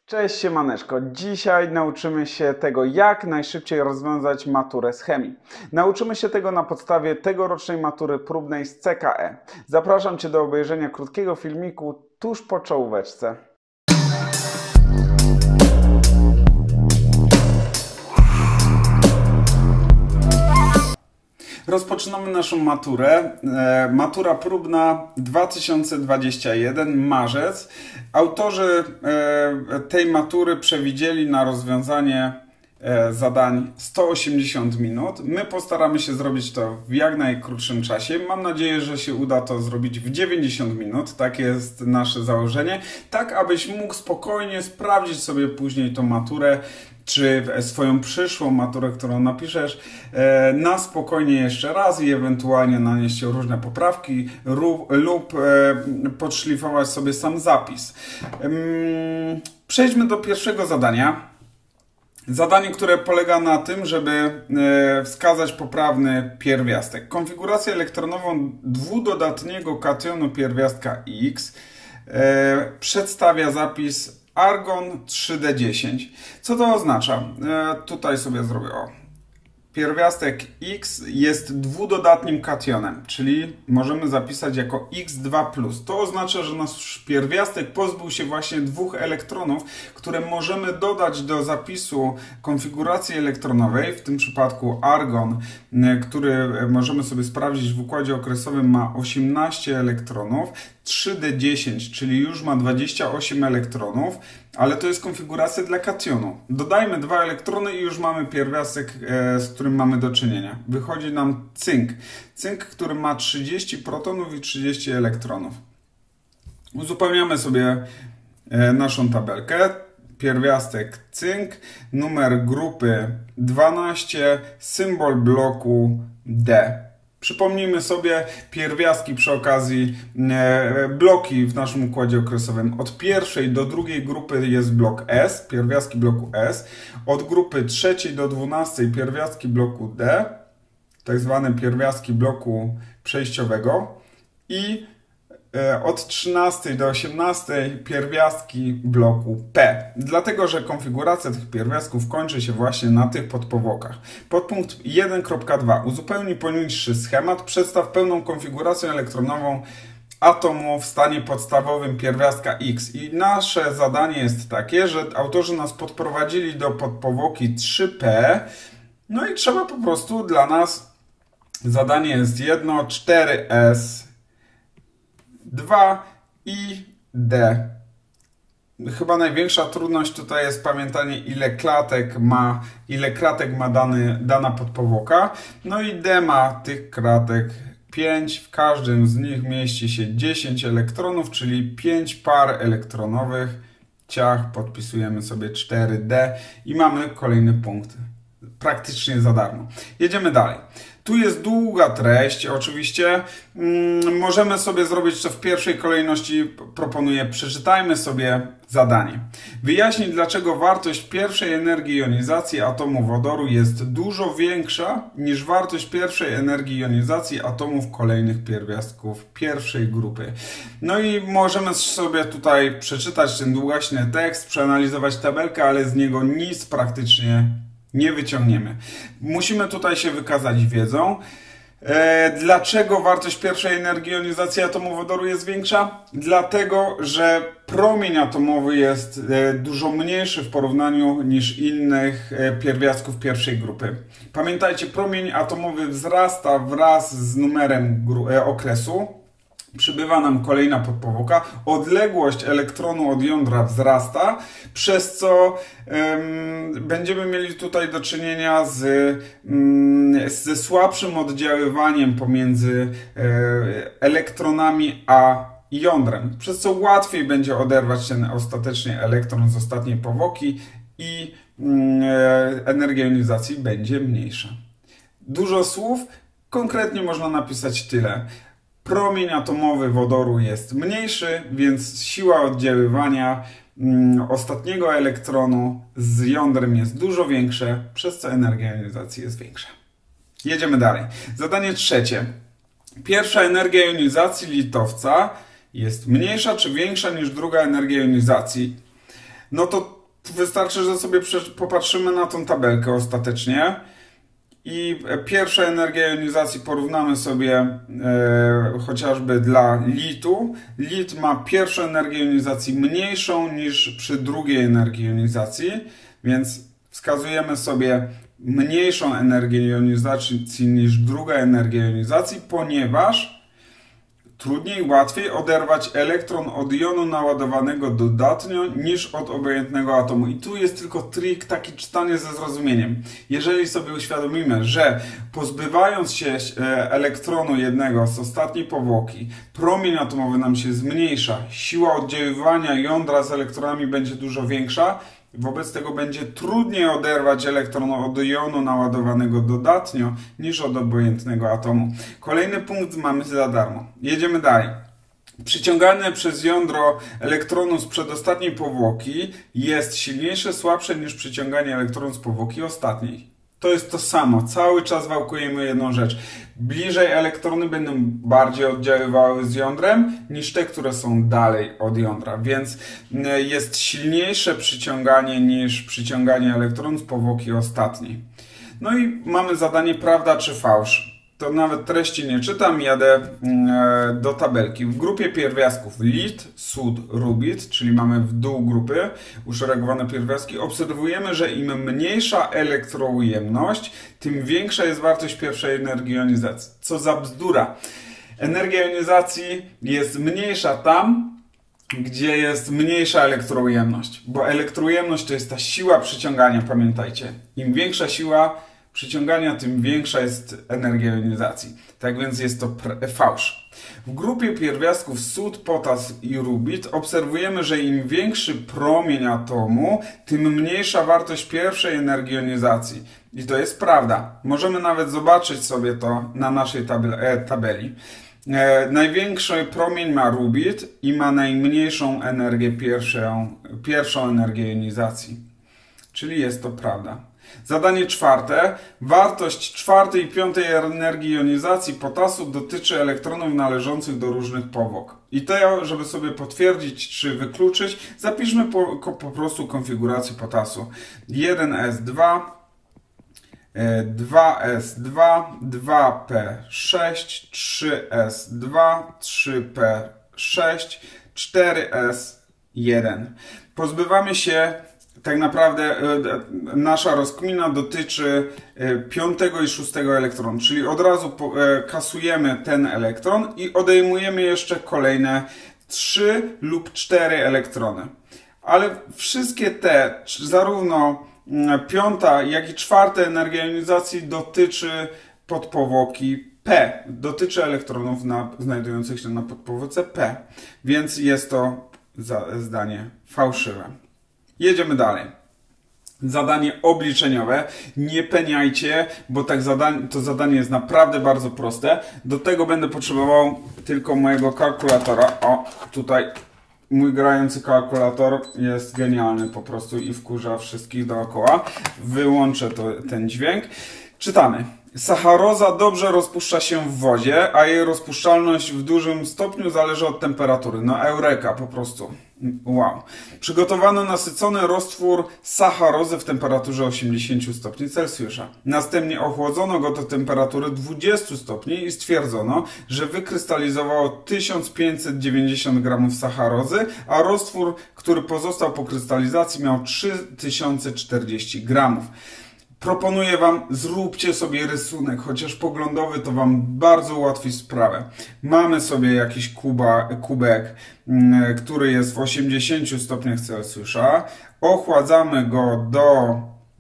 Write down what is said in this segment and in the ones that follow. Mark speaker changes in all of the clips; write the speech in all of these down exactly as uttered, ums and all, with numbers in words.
Speaker 1: Cześć siemaneczko, dzisiaj nauczymy się tego, jak najszybciej rozwiązać maturę z chemii. Nauczymy się tego na podstawie tegorocznej matury próbnej z C K E. Zapraszam Cię do obejrzenia krótkiego filmiku tuż po czołóweczce. Rozpoczynamy naszą maturę. E, matura próbna dwa tysiące dwudziesty pierwszy, marzec. Autorzy e, tej matury przewidzieli na rozwiązanie e, zadań sto osiemdziesiąt minut. My postaramy się zrobić to w jak najkrótszym czasie. Mam nadzieję, że się uda to zrobić w dziewięćdziesiąt minut. Tak jest nasze założenie. Tak, abyś mógł spokojnie sprawdzić sobie później tą maturę, czy swoją przyszłą maturę, którą napiszesz, na spokojnie jeszcze raz i ewentualnie nanieść różne poprawki lub podszlifować sobie sam zapis. Przejdźmy do pierwszego zadania. Zadanie, które polega na tym, żeby wskazać poprawny pierwiastek. Konfigurację elektronową dwudodatniego kationu pierwiastka X przedstawia zapis argon trzy D dziesięć. Co to oznacza? E, tutaj sobie zrobię o. Pierwiastek X jest dwudodatnim kationem, czyli możemy zapisać jako X dwa plus. To oznacza, że nasz pierwiastek pozbył się właśnie dwóch elektronów, które możemy dodać do zapisu konfiguracji elektronowej. W tym przypadku argon, który możemy sobie sprawdzić w układzie okresowym, ma osiemnaście elektronów. trzy D dziesięć, czyli już ma dwadzieścia osiem elektronów, ale to jest konfiguracja dla kationu. Dodajmy dwa elektrony i już mamy pierwiastek, e, z którym mamy do czynienia. Wychodzi nam cynk. Cynk, który ma trzydzieści protonów i trzydzieści elektronów. Uzupełniamy sobie e, naszą tabelkę. Pierwiastek cynk, numer grupy dwanaście, symbol bloku D. Przypomnijmy sobie pierwiastki przy okazji, e, bloki w naszym układzie okresowym. Od pierwszej do drugiej grupy jest blok S, pierwiastki bloku S. Od grupy trzeciej do dwunastej pierwiastki bloku D, tak zwane pierwiastki bloku przejściowego. I e, od trzynastej do osiemnastej pierwiastki bloku P. Dlatego, że konfiguracja tych pierwiastków kończy się właśnie na tych podpowłokach. Podpunkt jeden kropka dwa. Uzupełnij poniższy schemat. Przedstaw pełną konfigurację elektronową atomu w stanie podstawowym pierwiastka X. I nasze zadanie jest takie, że autorzy nas podprowadzili do podpowłoki trzy P. No i trzeba po prostu dla nas, zadanie jest jedno, cztery S, dwa i D. Chyba największa trudność tutaj jest pamiętanie, ile klatek ma, ile kratek ma dany, dana podpowłoka. No i D ma tych kratek pięć. W każdym z nich mieści się dziesięć elektronów, czyli pięć par elektronowych. Ciach, podpisujemy sobie cztery D i mamy kolejny punkt. Praktycznie za darmo. Jedziemy dalej. Tu jest długa treść, oczywiście. Hmm, możemy sobie zrobić to w pierwszej kolejności. Proponuję, przeczytajmy sobie zadanie. Wyjaśnij, dlaczego wartość pierwszej energii jonizacji atomu wodoru jest dużo większa niż wartość pierwszej energii jonizacji atomów kolejnych pierwiastków pierwszej grupy. No i możemy sobie tutaj przeczytać ten długaśny tekst, przeanalizować tabelkę, ale z niego nic praktycznie nie wyciągniemy. Musimy tutaj się wykazać wiedzą. E, dlaczego wartość pierwszej energii jonizacji atomu wodoru jest większa? Dlatego, że promień atomowy jest e, dużo mniejszy w porównaniu niż innych e, pierwiastków pierwszej grupy. Pamiętajcie, promień atomowy wzrasta wraz z numerem e, okresu. Przybywa nam kolejna podpowłoka, odległość elektronu od jądra wzrasta, przez co ym, będziemy mieli tutaj do czynienia z, ym, ze słabszym oddziaływaniem pomiędzy y, elektronami a jądrem, przez co łatwiej będzie oderwać ten ostatecznie elektron z ostatniej powłoki i y, energia jonizacji będzie mniejsza. Dużo słów, konkretnie można napisać tyle. Promień atomowy wodoru jest mniejszy, więc siła oddziaływania mm, ostatniego elektronu z jądrem jest dużo większa, przez co energia jonizacji jest większa. Jedziemy dalej. Zadanie trzecie. Pierwsza energia jonizacji litowca jest mniejsza czy większa niż druga energia jonizacji? No to Wystarczy, że sobie popatrzymy na tą tabelkę ostatecznie i pierwsza energia jonizacji porównamy sobie e, chociażby dla litu. Lit ma pierwszą energię jonizacji mniejszą niż przy drugiej energii jonizacji, więc wskazujemy sobie mniejszą energię jonizacji niż druga energia jonizacji, ponieważ trudniej, łatwiej oderwać elektron od jonu naładowanego dodatnio niż od obojętnego atomu. I tu jest tylko trik, taki czytanie ze zrozumieniem. Jeżeli sobie uświadomimy, że pozbywając się elektronu jednego z ostatniej powłoki, promień atomowy nam się zmniejsza, siła oddziaływania jądra z elektronami będzie dużo większa, wobec tego będzie trudniej oderwać elektron od jonu naładowanego dodatnio niż od obojętnego atomu. Kolejny punkt mamy za darmo. Jedziemy dalej. Przyciągane przez jądro elektronu z przedostatniej powłoki jest silniejsze, słabsze niż przyciąganie elektronu z powłoki ostatniej. To jest to samo. Cały czas wałkujemy jedną rzecz. Bliżej elektrony będą bardziej oddziaływały z jądrem niż te, które są dalej od jądra. Więc jest silniejsze przyciąganie niż przyciąganie elektronu z powłoki ostatniej. No i mamy zadanie prawda czy fałsz. To nawet treści nie czytam, jadę do tabelki. W grupie pierwiastków lit, sód, rubit, czyli mamy w dół grupy uszeregowane pierwiastki, obserwujemy, że im mniejsza elektroujemność, tym większa jest wartość pierwszej energii jonizacji. Co za bzdura. Energia jonizacji jest mniejsza tam, gdzie jest mniejsza elektroujemność, bo elektroujemność to jest ta siła przyciągania, pamiętajcie. Im większa siła przyciągania, tym większa jest energia jonizacji. Tak więc jest to fałsz. W grupie pierwiastków sód, potas i rubit obserwujemy, że im większy promień atomu, tym mniejsza wartość pierwszej energii jonizacji. I to jest prawda. Możemy nawet zobaczyć sobie to na naszej tabeli. E, największy promień ma rubit i ma najmniejszą energię pierwszą, pierwszą energię jonizacji. Czyli jest to prawda. Zadanie czwarte. Wartość czwartej i piątej energii jonizacji potasu dotyczy elektronów należących do różnych powłok. I to, żeby sobie potwierdzić czy wykluczyć, zapiszmy po, po prostu konfigurację potasu. jeden S dwa, dwa S dwa, dwa P sześć, trzy S dwa, trzy P sześć, cztery S jeden. Pozbywamy się. Tak naprawdę nasza rozkmina dotyczy piątego i szóstego elektronu, czyli od razu kasujemy ten elektron i odejmujemy jeszcze kolejne trzy lub cztery elektrony. Ale wszystkie te, zarówno piąta, jak i czwarta energia jonizacji dotyczy podpowłoki P, dotyczy elektronów na, znajdujących się na podpowłoce P, więc jest to zdanie fałszywe. Jedziemy dalej. Zadanie obliczeniowe. Nie peniajcie, bo tak zadanie, to zadanie jest naprawdę bardzo proste. Do tego będę potrzebował tylko mojego kalkulatora. O, tutaj mój grający kalkulator jest genialny po prostu i wkurza wszystkich dookoła. Wyłączę to, ten dźwięk. Czytamy. Sacharoza dobrze rozpuszcza się w wodzie, a jej rozpuszczalność w dużym stopniu zależy od temperatury. No eureka po prostu. Wow. Przygotowano nasycony roztwór sacharozy w temperaturze osiemdziesięciu stopni Celsjusza. Następnie ochłodzono go do temperatury dwudziestu stopni i stwierdzono, że wykrystalizowało tysiąc pięćset dziewięćdziesiąt gramów sacharozy, a roztwór, który pozostał po krystalizacji, miał trzy tysiące czterdzieści gramów. Proponuję Wam, zróbcie sobie rysunek, chociaż poglądowy, to Wam bardzo ułatwi sprawę. Mamy sobie jakiś kuba, kubek, który jest w osiemdziesięciu stopniach Celsjusza. Ochładzamy go do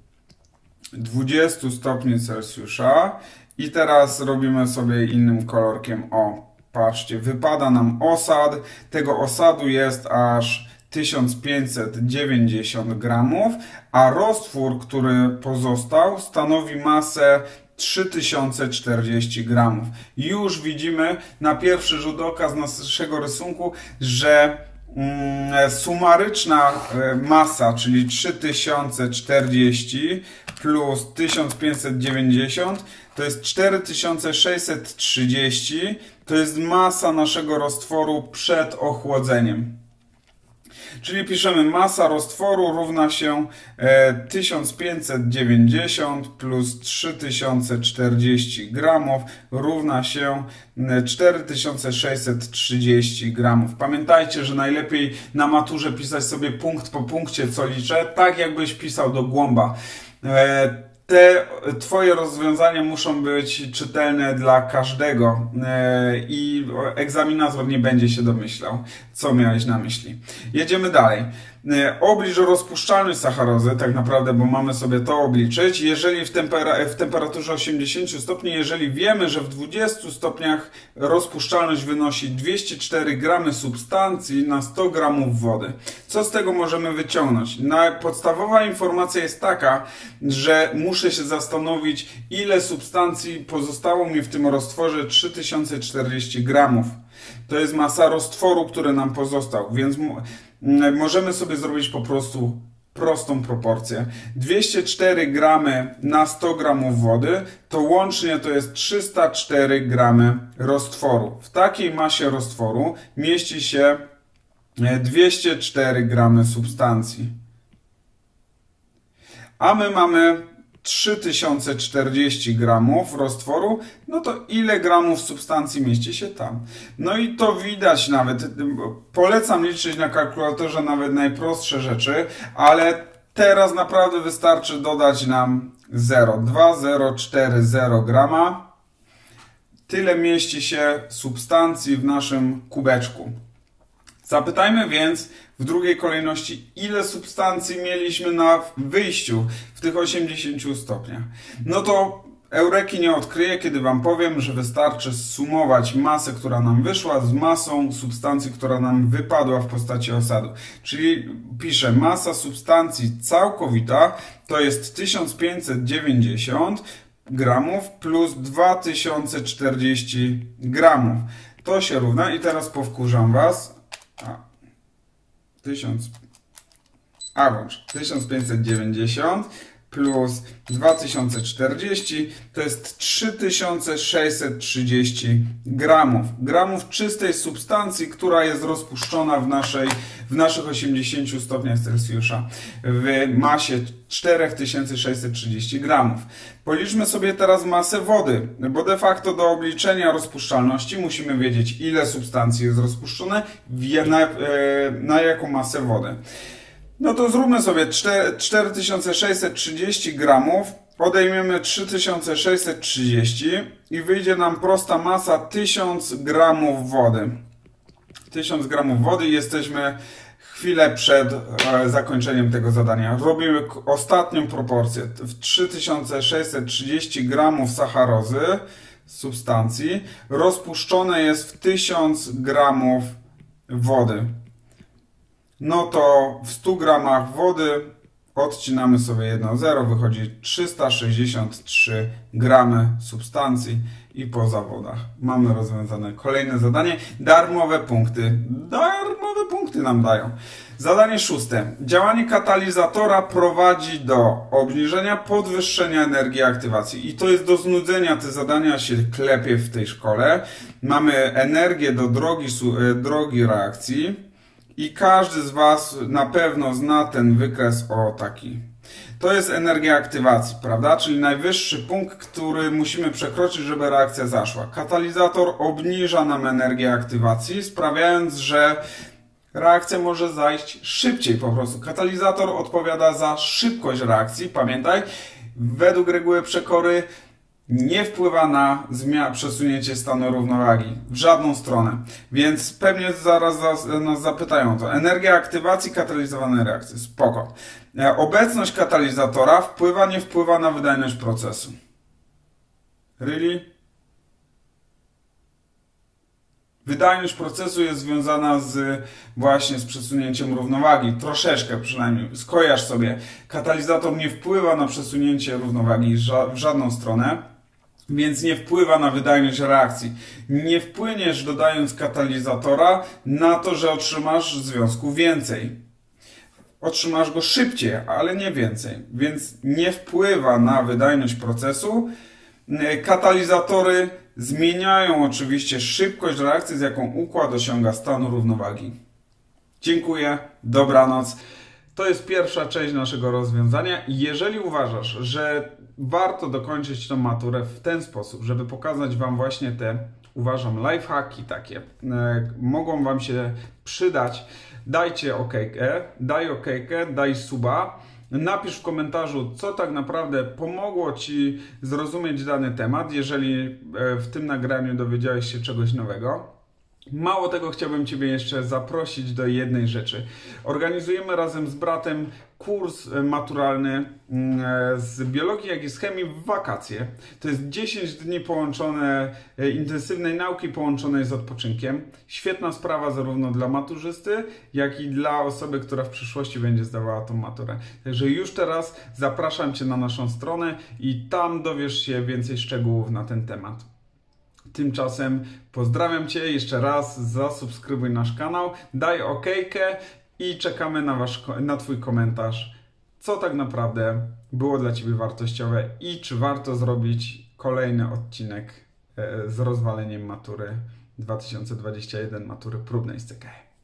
Speaker 1: dwudziestu stopni Celsjusza i teraz robimy sobie innym kolorkiem. O, patrzcie, wypada nam osad. Tego osadu jest aż tysiąc pięćset dziewięćdziesiąt gramów, a roztwór, który pozostał, stanowi masę trzy tysiące czterdzieści gramów. Już widzimy na pierwszy rzut oka z naszego rysunku, że mm, sumaryczna masa, czyli trzy tysiące czterdzieści plus tysiąc pięćset dziewięćdziesiąt, to jest cztery tysiące sześćset trzydzieści, to jest masa naszego roztworu przed ochłodzeniem. Czyli piszemy masa roztworu równa się e, tysiąc pięćset dziewięćdziesiąt plus trzy tysiące czterdzieści gramów równa się cztery tysiące sześćset trzydzieści gramów. Pamiętajcie, że najlepiej na maturze pisać sobie punkt po punkcie, co liczę, tak jakbyś pisał do głąba. E, Te Twoje rozwiązania muszą być czytelne dla każdego i egzaminator nie będzie się domyślał, co miałeś na myśli. Jedziemy dalej. Oblicz rozpuszczalność sacharozy, tak naprawdę, bo mamy sobie to obliczyć. Jeżeli w, tempera w temperaturze osiemdziesięciu stopni, jeżeli wiemy, że w dwudziestu stopniach rozpuszczalność wynosi dwieście cztery gramy substancji na sto gramów wody. Co z tego możemy wyciągnąć? Na, podstawowa informacja jest taka, że muszę się zastanowić, ile substancji pozostało mi w tym roztworze trzy tysiące czterdzieści gramów. To jest masa roztworu, który nam pozostał, więc możemy sobie zrobić po prostu prostą proporcję. dwieście cztery gramy na sto gramów wody, to łącznie to jest trzysta cztery gramy roztworu. W takiej masie roztworu mieści się dwieście cztery gramy substancji. A my mamy trzy tysiące czterdzieści gramów roztworu, no to ile gramów substancji mieści się tam? No i to widać nawet, polecam liczyć na kalkulatorze nawet najprostsze rzeczy, ale teraz naprawdę wystarczy dodać nam zero, dwa zero cztery zero grama. Tyle mieści się substancji w naszym kubeczku. Zapytajmy więc w drugiej kolejności, ile substancji mieliśmy na wyjściu w tych osiemdziesięciu stopniach. No to eureki nie odkryję, kiedy Wam powiem, że wystarczy zsumować masę, która nam wyszła, z masą substancji, która nam wypadła w postaci osadu. Czyli piszę, masa substancji całkowita to jest tysiąc pięćset dziewięćdziesiąt gramów plus dwa tysiące czterdzieści gramów. To się równa i teraz powkurzam Was. A, tysiąc, a włącz, tysiąc pięćset dziewięćdziesiąt plus dwa tysiące czterdzieści to jest trzy tysiące sześćset trzydzieści gramów. Gramów czystej substancji, która jest rozpuszczona w, naszej, w naszych osiemdziesięciu stopniach Celsjusza w masie cztery tysiące sześćset trzydzieści gramów. Policzmy sobie teraz masę wody, bo de facto do obliczenia rozpuszczalności musimy wiedzieć, ile substancji jest rozpuszczone, na, na jaką masę wody. No to zróbmy sobie cztery tysiące sześćset trzydzieści gramów, odejmiemy trzy tysiące sześćset trzydzieści i wyjdzie nam prosta masa tysiąc gramów wody. tysiąc gramów wody i jesteśmy chwilę przed e, zakończeniem tego zadania. Robimy ostatnią proporcję. W trzy tysiące sześćset trzydzieści gramów sacharozy, substancji, rozpuszczone jest w tysiąc gramów wody. No to w stu gramach wody odcinamy sobie jedno zero, wychodzi trzysta sześćdziesiąt trzy gramy substancji i po zawodach mamy rozwiązane kolejne zadanie. Darmowe punkty. Darmowe punkty nam dają. Zadanie szóste. Działanie katalizatora prowadzi do obniżenia, podwyższenia energii aktywacji. I to jest do znudzenia, te zadania się klepie w tej szkole. Mamy energię do drogi, drogi reakcji. I każdy z Was na pewno zna ten wykres o taki. To jest energia aktywacji, prawda? Czyli najwyższy punkt, który musimy przekroczyć, żeby reakcja zaszła. Katalizator obniża nam energię aktywacji, sprawiając, że reakcja może zajść szybciej po prostu. Katalizator odpowiada za szybkość reakcji. Pamiętaj, według reguły Przekory nie wpływa na zmianę, przesunięcie stanu równowagi w żadną stronę. Więc pewnie zaraz nas zapytają to. Energia aktywacji, katalizowane reakcje. Spoko. Obecność katalizatora wpływa, nie wpływa na wydajność procesu. Really? Wydajność procesu jest związana z właśnie z przesunięciem równowagi. Troszeczkę przynajmniej. Skojarz sobie. Katalizator nie wpływa na przesunięcie równowagi w żadną stronę. Więc nie wpływa na wydajność reakcji. Nie wpłyniesz, dodając katalizatora, na to, że otrzymasz związku więcej. Otrzymasz go szybciej, ale nie więcej. Więc nie wpływa na wydajność procesu. Katalizatory zmieniają oczywiście szybkość reakcji, z jaką układ osiąga stan równowagi. Dziękuję, dobranoc. To jest pierwsza część naszego rozwiązania. Jeżeli uważasz, że warto dokończyć tą maturę w ten sposób, żeby pokazać Wam właśnie te, uważam, lifehacki takie, e, mogą Wam się przydać, dajcie okejkę, daj okejkę, daj suba. Napisz w komentarzu, co tak naprawdę pomogło Ci zrozumieć dany temat, jeżeli w tym nagraniu dowiedziałeś się czegoś nowego. Mało tego, chciałbym Ciebie jeszcze zaprosić do jednej rzeczy. Organizujemy razem z bratem kurs maturalny z biologii, jak i z chemii w wakacje. To jest dziesięć dni połączone, intensywnej nauki połączonej z odpoczynkiem. Świetna sprawa zarówno dla maturzysty, jak i dla osoby, która w przyszłości będzie zdawała tą maturę. Także już teraz zapraszam Cię na naszą stronę i tam dowiesz się więcej szczegółów na ten temat. Tymczasem pozdrawiam Cię jeszcze raz, zasubskrybuj nasz kanał, daj okejkę i czekamy na, wasz, na Twój komentarz, co tak naprawdę było dla Ciebie wartościowe i czy warto zrobić kolejny odcinek z rozwaleniem matury dwa tysiące dwudziestej pierwszej, matury próbnej z C K E.